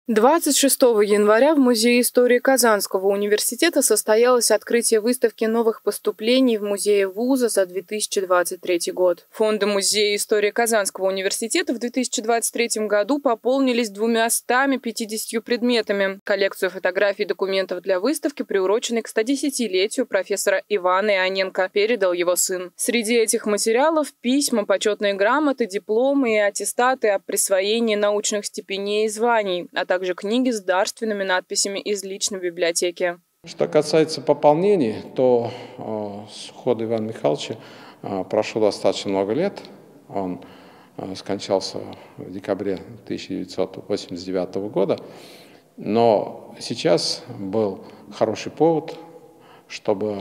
26 января в Музее истории Казанского университета состоялось открытие выставки новых поступлений в музее вуза за 2023 год. Фонды Музея истории Казанского университета в 2023 году пополнились 250 предметами. Коллекцию фотографий и документов для выставки, приуроченной к 110-летию профессора Ивана Ионенко, передал его сын. Среди этих материалов письма, почетные грамоты, дипломы и аттестаты о присвоении научных степеней и званий, а также книги с дарственными надписями из личной библиотеки. Что касается пополнений, то с ухода Ивана Михайловича прошло достаточно много лет. Он скончался в декабре 1989 года. Но сейчас был хороший повод, чтобы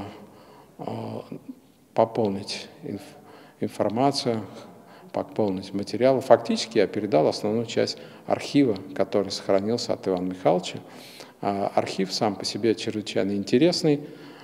пополнить информацию, пополнить материалы. Фактически я передал основную часть архива, который сохранился от Ивана Михайловича. Архив сам по себе чрезвычайно интересный.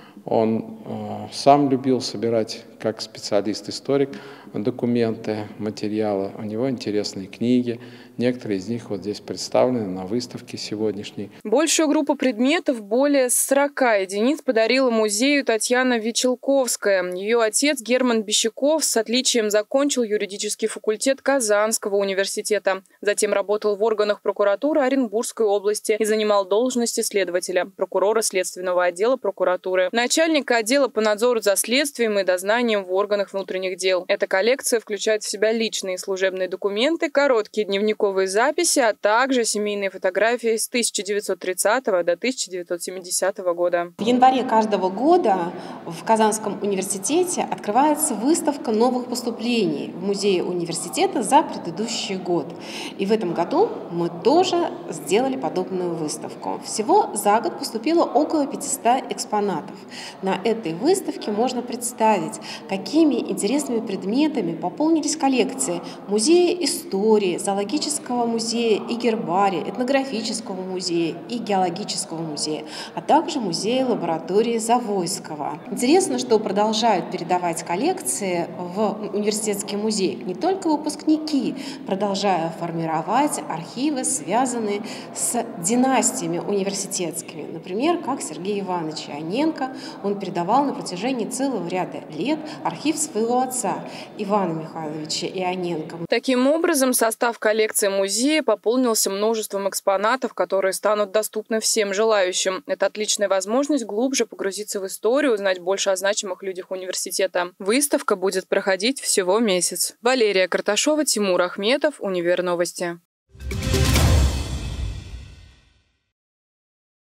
Он сам любил собирать, как специалист-историк, документы, материалы. У него интересные книги. Некоторые из них вот здесь представлены на выставке сегодняшней. Большую группу предметов, более 40 единиц, подарила музею Татьяна Вечелковская. Ее отец Герман Бещиков с отличием закончил юридический факультет Казанского университета. Затем работал в органах прокуратуры Оренбургской области и занимал должность следователя, прокурора следственного отдела прокуратуры, начальника отдела по надзору за следствием и дознанием в органах внутренних дел. Эта коллекция включает в себя личные и служебные документы, короткие дневниковые записи, а также семейные фотографии с 1930 до 1970 года. В январе каждого года в Казанском университете открывается выставка новых поступлений в музее университета за предыдущий год. И в этом году мы тоже сделали подобную выставку. Всего за год поступило около 500 экспонатов. На этой выставке можно представить, какими интересными предметами пополнились коллекции музея истории, зоологического музея и гербария, этнографического музея и геологического музея, а также музея лаборатории Завойского. Интересно, что продолжают передавать коллекции в университетский музей не только выпускники, продолжая формировать архивы, связанные с династиями университетскими. Например, как Сергей Иванович Ионенко, он передавал на протяжении целого ряда лет архив своего отца Ивана Михайловича Ионенко. Таким образом, состав коллекции музея пополнился множеством экспонатов, которые станут доступны всем желающим. Это отличная возможность глубже погрузиться в историю, узнать больше о значимых людях университета. Выставка будет проходить всего месяц. Валерия Карташова, Тимур Ахметов, Универновости.